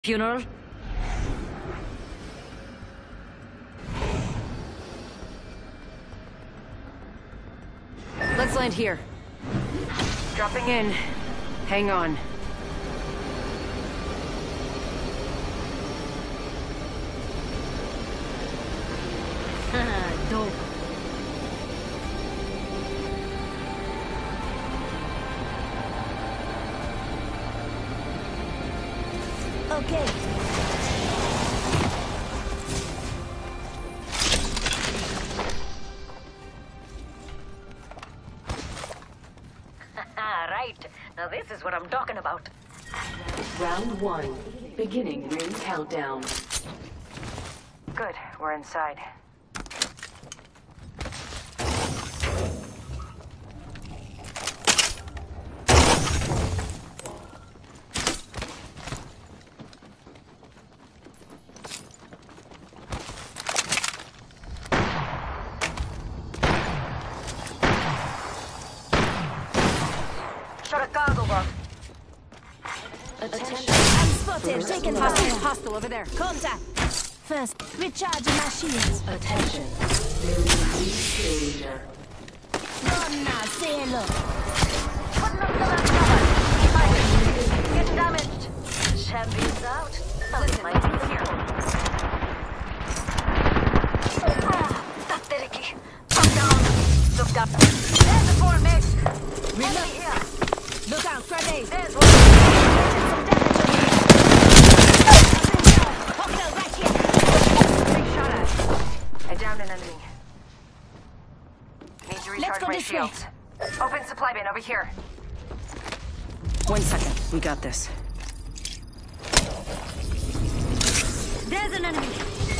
Funeral? Let's land here. Dropping in. Hang on. Dope. Okay. Right. Now this is what I'm talking about. Round 1. Beginning ring countdown. Good. We're inside. Shot a cargo bug. Attention. I'm spotted. Taken hostage. Hostile over there. Contact. First, recharging my shields. Attention. There is a new kill leader. Run now, say hello. Putting up the last cover. Get damaged. Champion's out. Listen, my team's here. That's Dereki. I'm down. Look down. There's the four mate. Enemy here. Look out, grenade. There's one. Some damage on you. Hostile right here. Big shot at. I downed an enemy. Need to Let's recharge go my this way. shields. Open supply bin over here. 1 second. We got this. There's an enemy.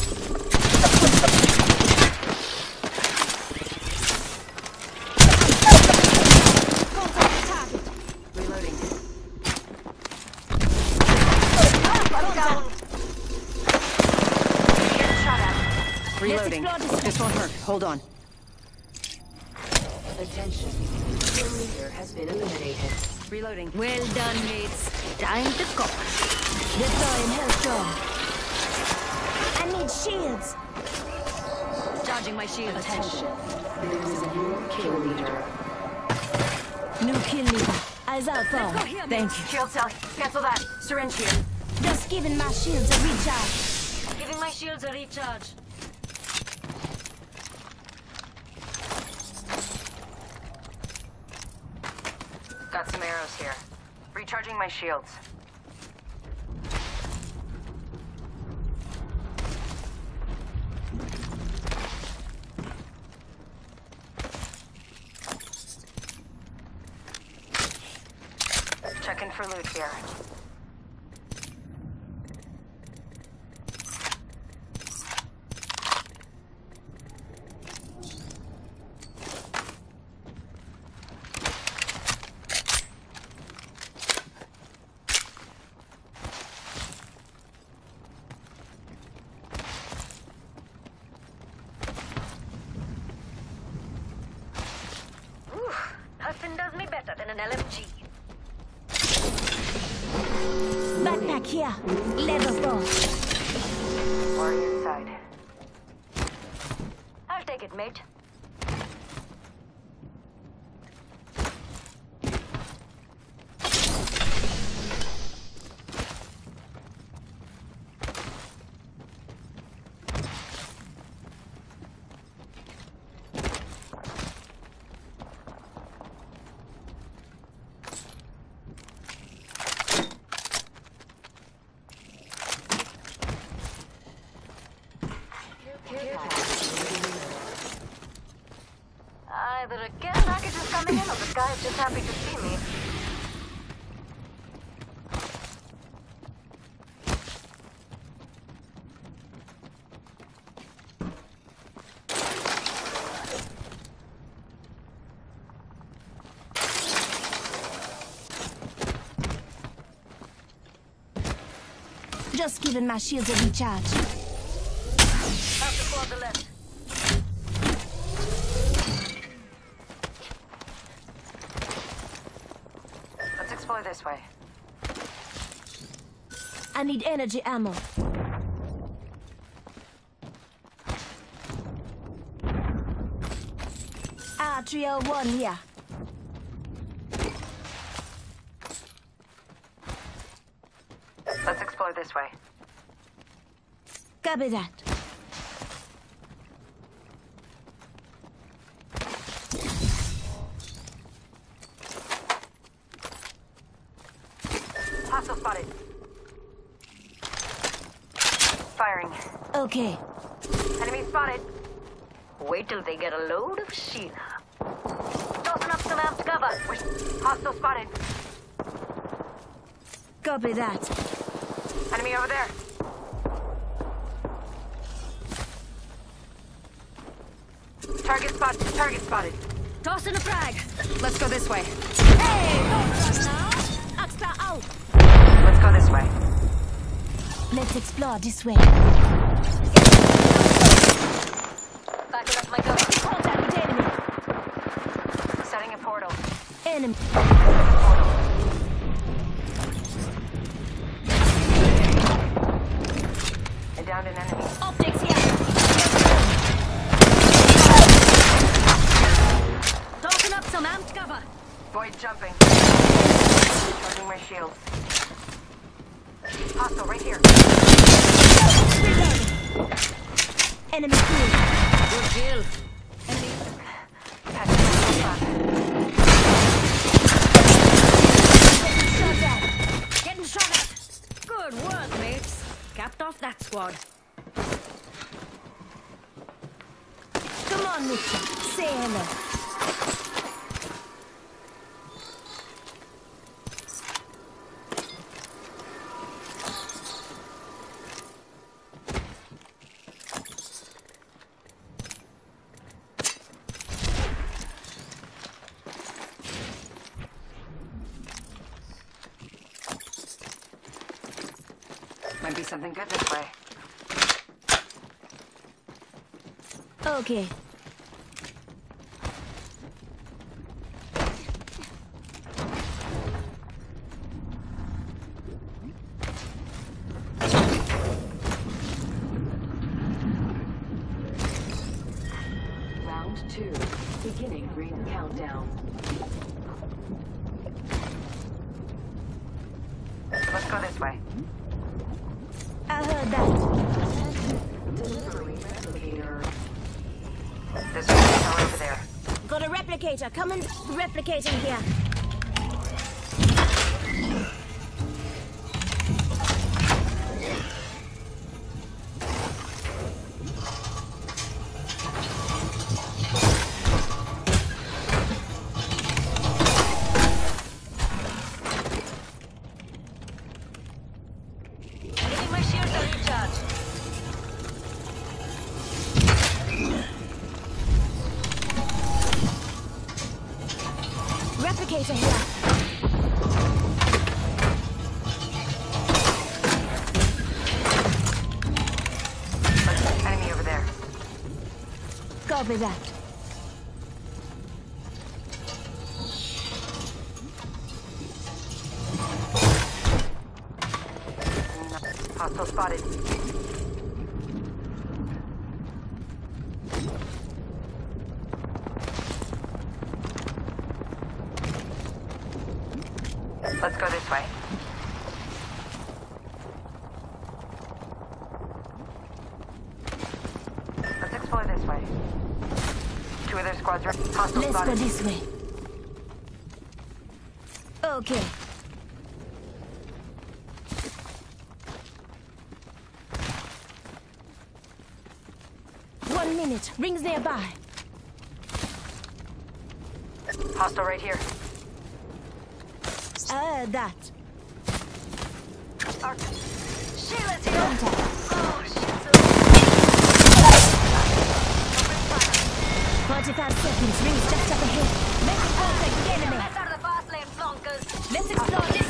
Contact the target. Reloading. I'm down. Getting shot at. Reloading. explore this This won't hurt. Hold on. Attention. Kill leader has been eliminated. Reloading. Well done, mates. Time to go. Deploying Hellstorm. I need shields. Charging my shield. Attention. There is a new kill leader. New kill leader. Eyes out for. Thank you. Shield cell. Cancel that. Syringe here. Just giving my shields a recharge. Giving my shields a recharge. Got some arrows here. Recharging my shields. Checking for loot here. Nothing does me better than an LMG. Backpack here. Level 4. Warrior inside. I'll take it, mate. Either a care package is coming in or the guy is just happy to see me. Just giving my shields a recharge. Have to pull the left. Let's explore this way. I need energy ammo. R301 here. Let's explore this way. Copy that. Hostile spotted. Firing. Okay. Enemy spotted. Wait till they get a load of Sheila. Tossing up some amped cover. Hostile spotted. Copy that. Enemy over there. Target spotted. Tossing a frag. Let's go this way. Hey, don't run now. Extra out. Let's go this way. Let's explore this way. Backing up my gun. Contact with enemy. Setting a portal. Enemy. I downed an enemy. Optics here. Tossing up some amped cover. Void jumping. Charging my shields. Hostile right here. Enemy cool. Good kill. Enemy. Patching myself up. Getting shot at. Getting shot at. Good work, mates. Capped off that squad. Come on, Mitchell. Say hello. Might be something good this way. Okay. Round 2. Beginning ring countdown. Let's go this way. I heard that. Delivering replicator. There's a tower over there. Got a replicator. Come and replicating here. Giving my shield a recharge. Replicator here. Enemy over there. Copy that. Hostile spotted. Let's go this way. Let's explore this way. Two other squads are hostile Let's go spotted. this way. Okay. One minute. Rings nearby. Hostile right here. I heard that. Sheila's here. Contact. Oh, shit. 45 seconds. Rings just up ahead. Making contact with enemy. Let's out of the fast lane, flunkers. Let's explore this.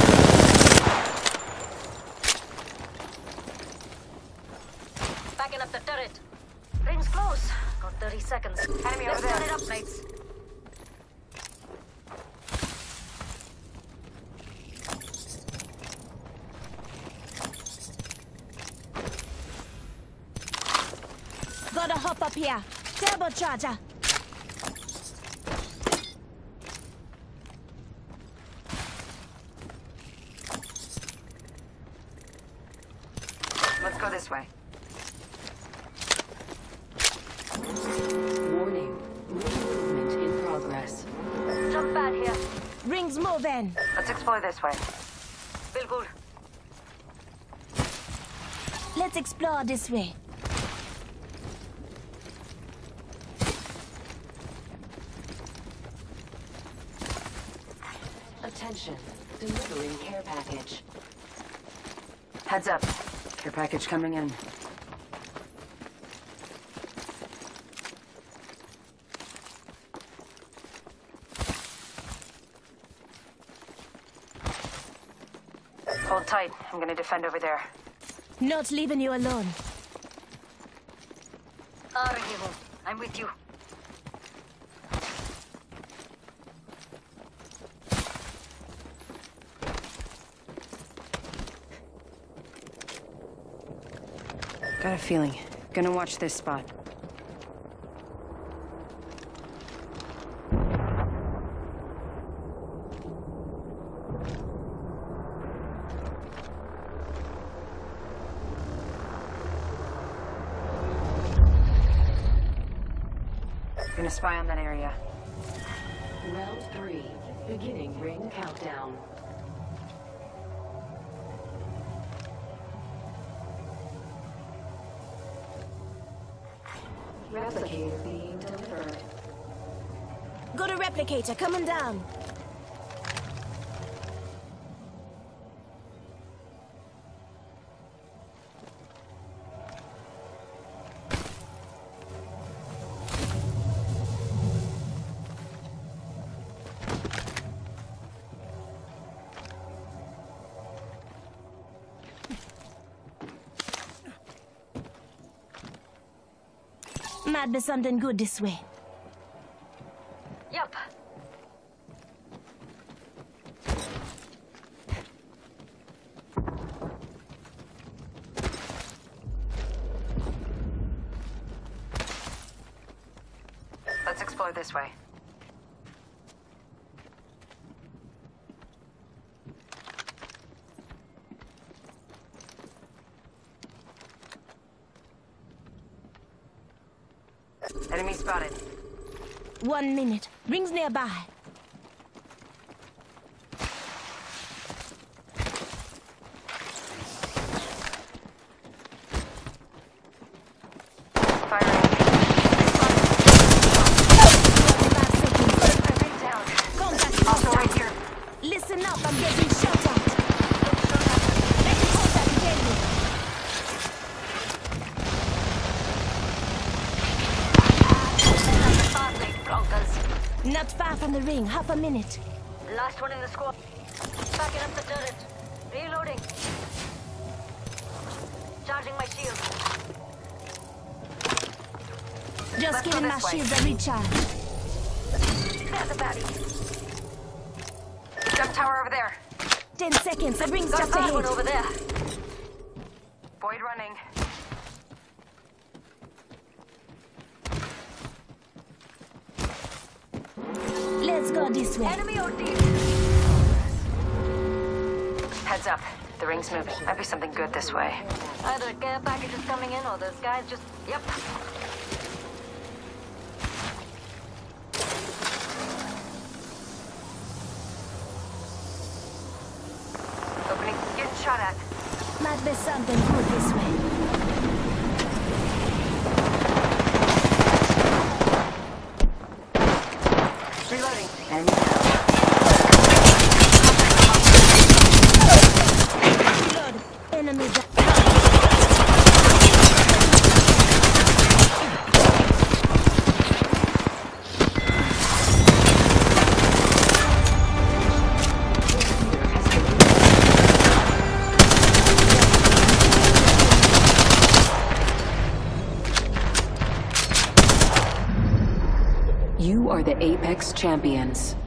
Backing up the turret. Rings close. Got 30 seconds. Enemy over there. Let's turn it up, mates. Gotta hop up here. Turbocharger. Let's go this way. Warning. Movement in progress. Jump pad here. Rings moving. Let's explore this way. Feel good. Let's explore this way. Attention. Delivering care package. Heads up. Care package coming in. Hold tight. I'm gonna defend over there. Not leaving you alone. Arrivo. I'm with you. Got a feeling. Gonna watch this spot. Gonna spy on that area. Round 3. Beginning ring countdown. Replicator being delivered. Got a replicator coming down. Might be something good this way. Yep. Let's explore this way. Enemy spotted. 1 minute. Rings nearby. Firing. Down. Contact Also hostile. right here. Listen up, I'm getting shot at. Making contact daily. Fast lane, Broncos. Not far from the ring. Half a minute. Last one in the squad. Backing up the turret. Reloading. Charging my shield. Just Let's go giving my this way. shields a recharge. There's a baddie. Jump tower over there. 10 seconds. The ring's Got just another one ahead. over there. Void running. Let's go this way. Enemy OD. Heads up. The ring's moving. Might be something good this way. Either a care package is coming in or those guys just... Yep. Opening. Getting shot at. Might be something good this way. Reloading. Enemy down. Reload. Enemy down. You are the Apex Champions.